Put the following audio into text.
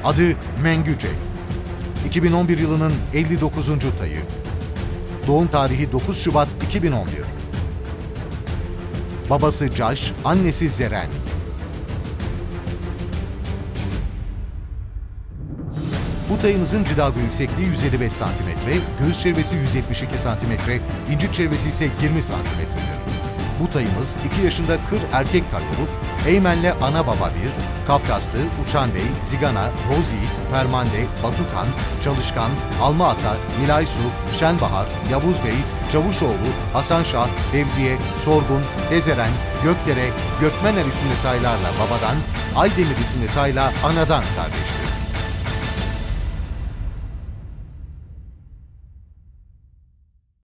Adı Mengüce. 2011 yılının 59. tayı. Doğum tarihi 9 Şubat 2011. Babası Caş, annesi Zeren. Bu tayımızın cidago yüksekliği 155 cm, göğüs çevresi 172 cm, incik çevresi ise 20 cm'dir. Bu tayımız 2 yaşında kır erkek tay olup, Eymen'le ana baba bir, Kafkaslı, Uçan Bey, Zigana, Roz Yiğit, Fermande, Batukan, Çalışkan, Alma Ata, Nilay Su, Şenbahar, Yavuz Bey, Çavuşoğlu, Hasan Şah, Fevziye, Sorgun, Tezeren, Gökdere, Gökmener isimli taylarla babadan, Aydemir isimli tayla anadan kardeştir.